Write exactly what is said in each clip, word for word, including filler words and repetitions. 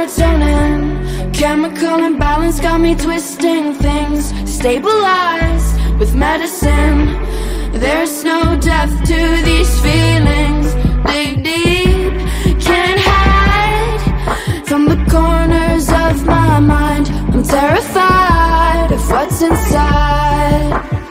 serotonin, chemical imbalance got me twisting things. Stabilized with medicine. There's no depth to these feelings. Dig deep, can't hide from the corners of my mind. I'm terrified of what's inside.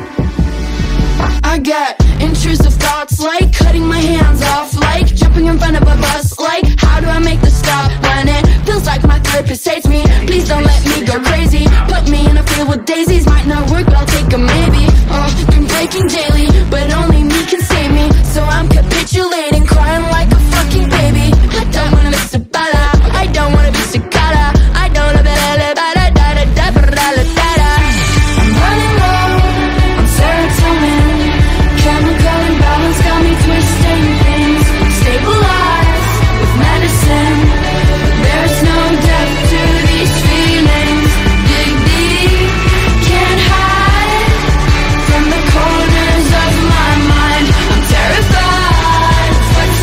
I get intrusive thoughts like cutting my hands off, like jumping in front of a bus, like how do I make the stop when it feels like my therapist hates me? Please don't let me go crazy. Put me in a field with daisies, might not work but I'll take a maybe. Oh, been breaking daily, but only me can save me. So I'm capitulating, crying like a fucking baby. I don't wanna be Sabala, I don't wanna be Sakata, I don't wanna be da da da da da da da da. I'm running low on serotonin, chemical imbalance got me twisting things. Stabilized with medicine. There's no depth to these feelings. Dig deep, can't hide from the corners of my mind. I'm terrified of what's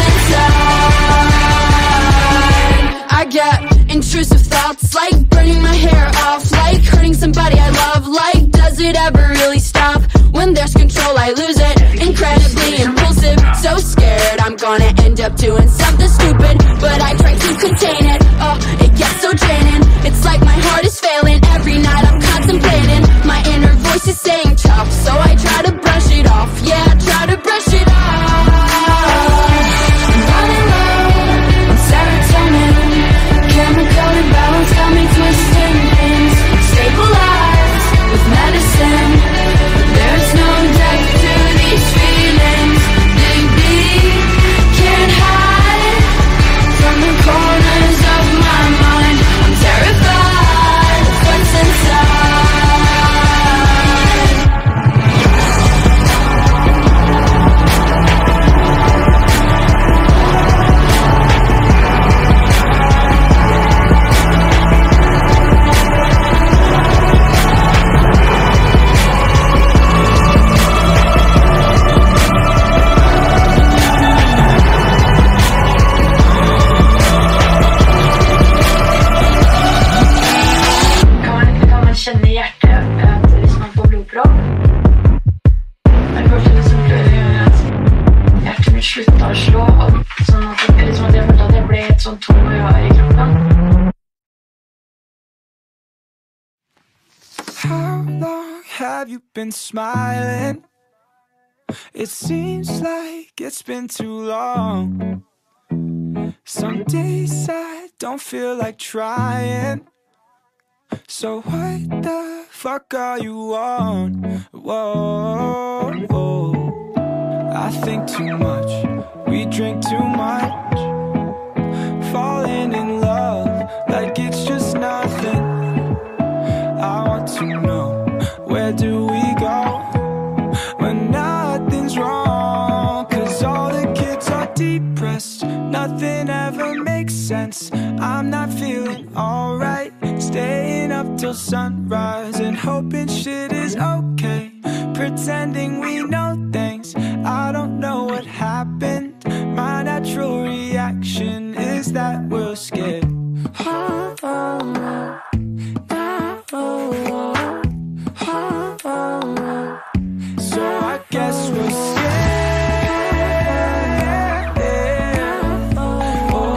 inside. I get intrusive thoughts like burning my hair off, like hurting somebody I love. Like, does it ever really stop? When there's control I lose it, incredibly impulsive. So scared I'm gonna end up doing something stupid, but I try to contain it. Oh, it gets so draining. It's like my heart is failing. Every night I'm contemplating. My inner voice is saying tough, so I try to brush it off. Yeah, I try to brush it off. I'm running low on serotonin, chemical imbalance got me twisting things. Stabilized with medicine. There's no depth to these feelings. Dig deep, can't hide from the corners of my mind. I'm terrified of what's inside. Kan man känna i hjärtat att hvis man får blodpropp, men först det som gör att hjärtat mitt slutar slå, och sånn at det, liksom at jeg følte at jeg ble et sånt tom å gjøre i kroppen. How long have you been smiling? It seems like it's been too long. Some days I don't feel like trying. So what the fuck are you on? Whoa, whoa. I think too much, we drink too much, falling in love like it's just nothing. I want to know, where do we go when nothing's wrong? Cause all the kids are depressed, nothing ever makes sense. I'm not feeling alright, staying up till sunrise and hoping shit is okay, pretending we know things. I don't know what happened, my natural reaction is that we're scared. Oh, oh, oh. Oh, oh, oh. So I guess we're scared. Oh, oh,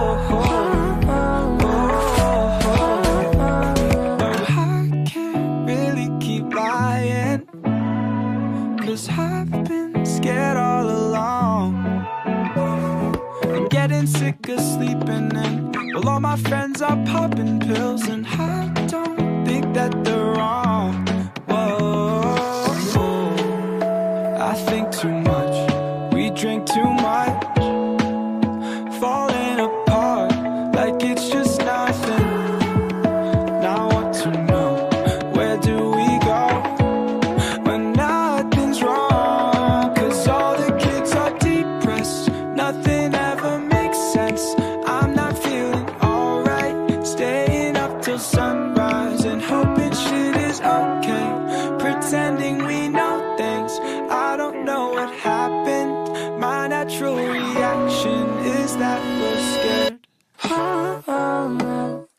oh, oh. But I can't really keep lying, cause I've been scared all along. I'm getting sick of sleeping in, well all my friends are popping pills, and I don't think that they're wrong. Whoa, whoa. I think too much, we drink too much, falling apart like it's just nothing. Now I want to know, where do we go when nothing's wrong? Cause all the kids are depressed, nothing ever makes sense. I'm not feeling alright, staying up till sunrise and hoping shit is okay, pretending we know things. I don't know what happened, my natural reaction is that we're scared. Oh, oh, oh.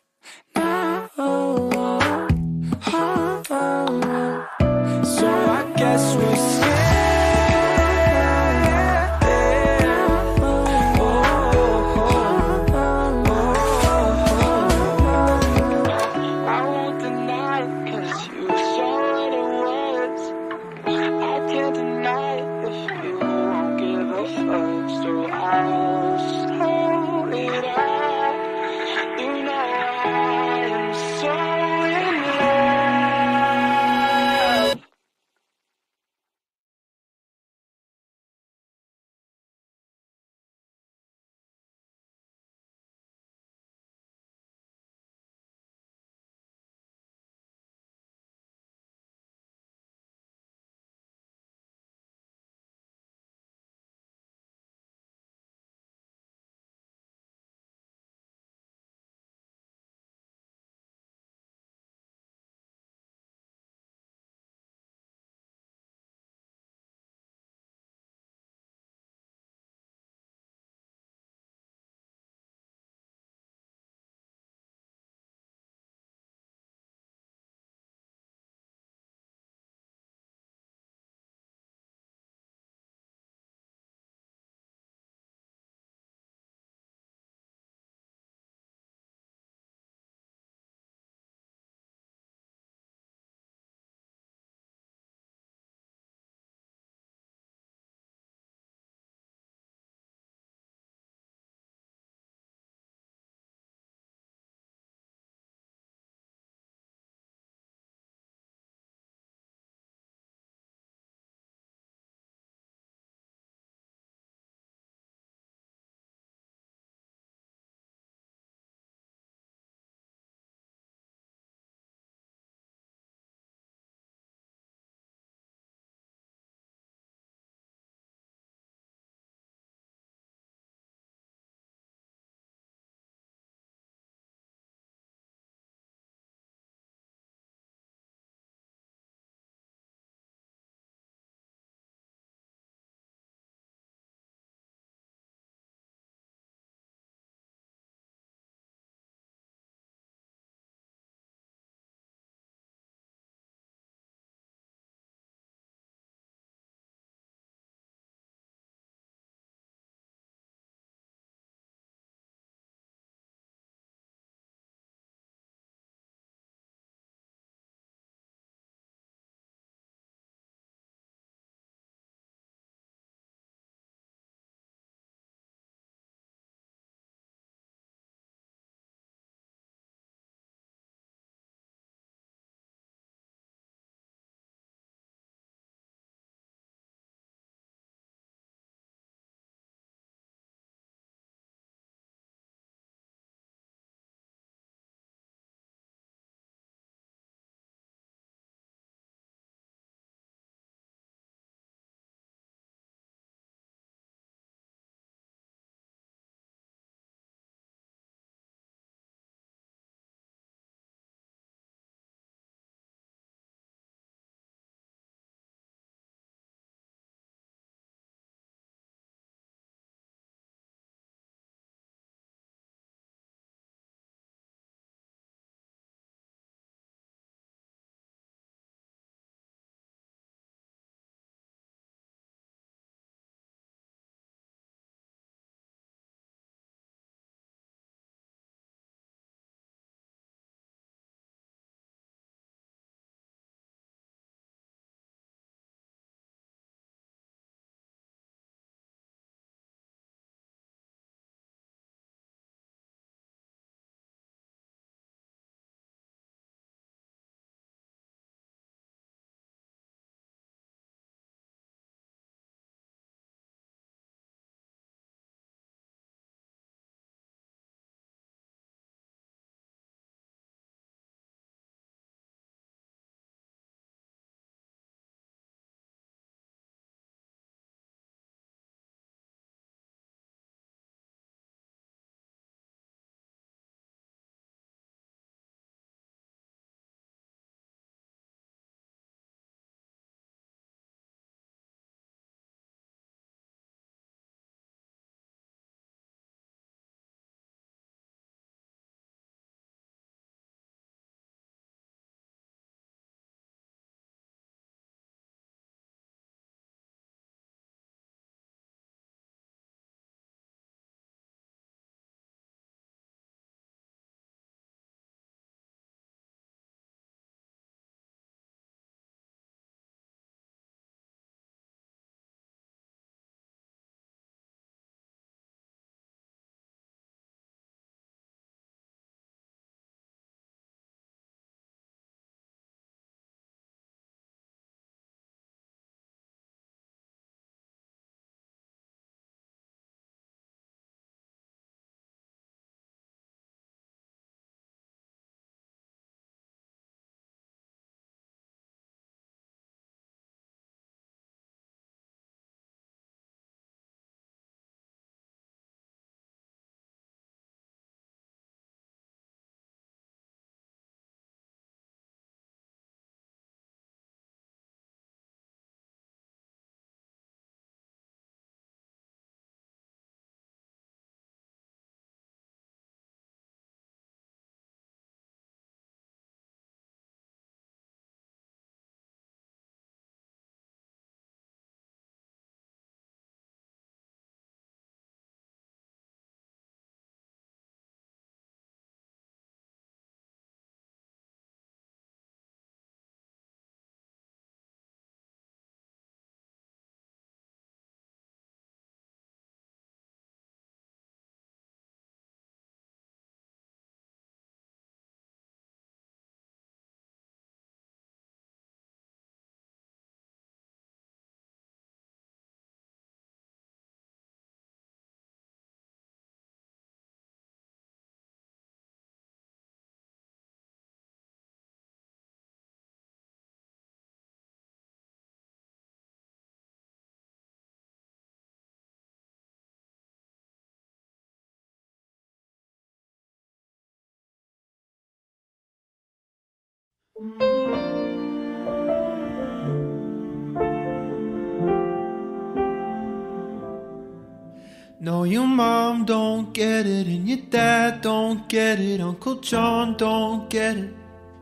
No, your mom don't get it, and your dad don't get it, Uncle John don't get it.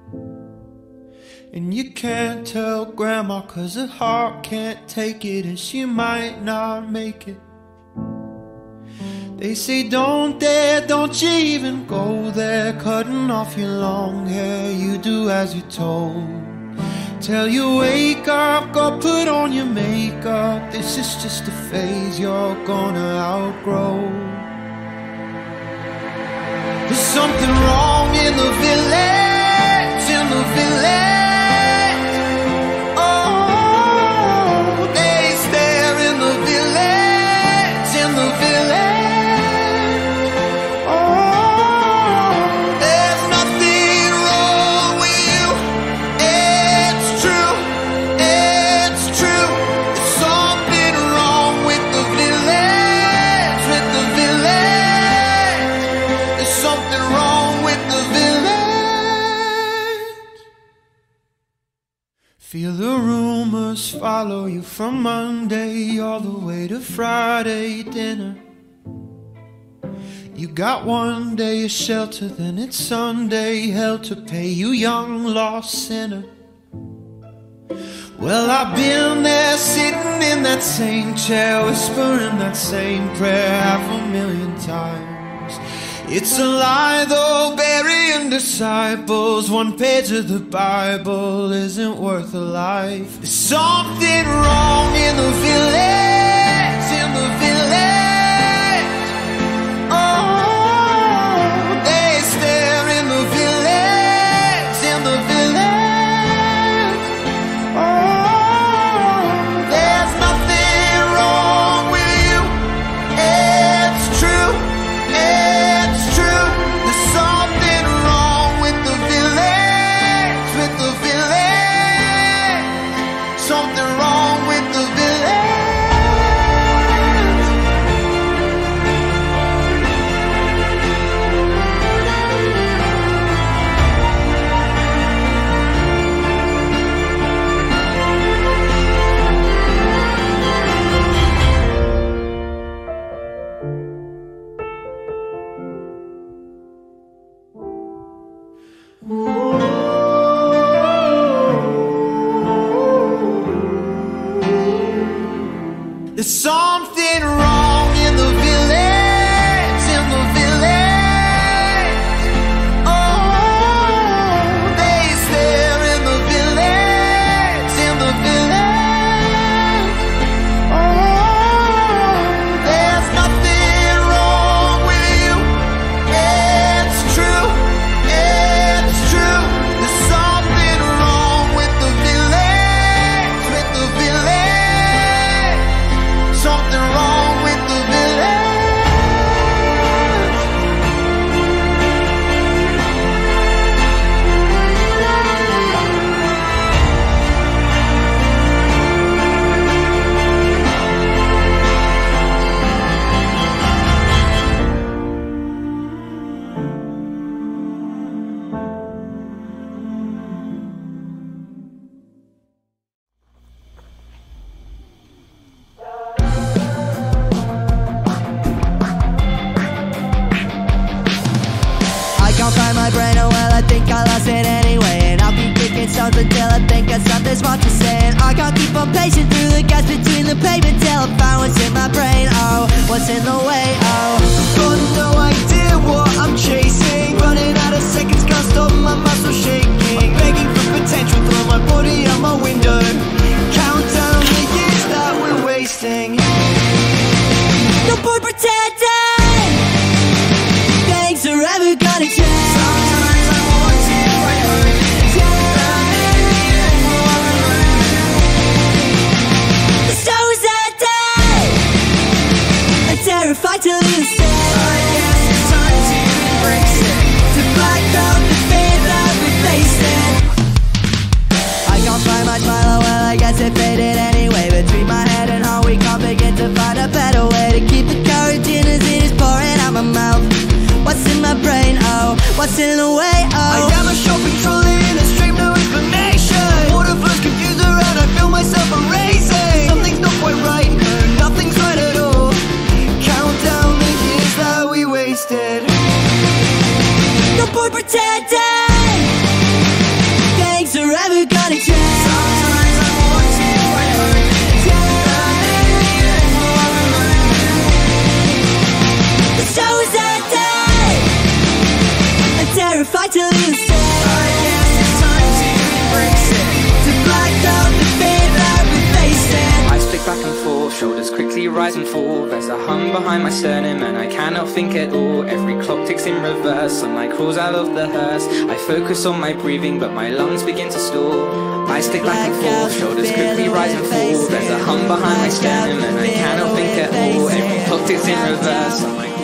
And you can't tell Grandma 'cause her heart can't take it, and she might not make it. They say don't dare, don't you even go there, cutting off your long hair, you do as you're told. Till you wake up, go put on your makeup, this is just a phase you're gonna outgrow. There's something wrong in the village, in the village. Oh, they stare in the village, in the village. Feel the rumors follow you from Monday all the way to Friday dinner. You got one day of shelter, then it's Sunday hell to pay, you young lost sinner. Well, I've been there sitting in that same chair, whispering that same prayer half a million times. It's a lie though, burying disciples, one page of the Bible isn't worth a life. There's something wrong in the village, in the village. Oh, they stare in the village, in the village. Oh, there's nothing wrong with you, it's true, it's true. There's something wrong with the village, with the village. Something wrong with the village. There's something wrong in the village, in the village. Oh, they stare in the village, in the village. Oh, there's nothing wrong with you, it's true, it's true. There's something wrong with the village, with the village. Something wrong with the village. I can't find my brain, oh well I think I lost it anyway. And I'll keep kicking stones until I think that something's wrong to say. And I can't keep on pacing through the gaps between the pavement till I find what's in my brain. Oh, what's in the way, oh. Got no idea what I'm chasing, running out of seconds, can't stop my muscles shaking. Begging for potential, throw my body out my window. Count down the years that we're wasting. No point pretending things are ever gonna change. Sometimes I want to fight home. The stars are dead, I'm terrified to leave the stage. I guess it's time to embrace it, To black out the fear that we're facing. I can't find my smile, oh well I guess it faded anyway. Between my head and heart we can't begin to find a better way to keep the courage in as it is pouring out my mouth. What's in my brain, oh, what's in the way, oh. I am a shopping trolley in a stream, no explanation. for pretending things are ever gonna change. Sometimes I want to, I hurt the show's ending, I'm terrified to leave the stage. I guess it's time to embrace it, to black out the fear that we're facing. I stick back and forth, shoulders quickly rise and fall. There's a hum behind my sternum and I cannot think at all. Every clock ticks in reverse, sunlight crawls out of the hearse. I focus on my breathing but my lungs begin to stall. I stick back and forth, shoulders quickly rise and fall. There's a hum behind my sternum and I cannot think at all. Every clock ticks in reverse, sunlight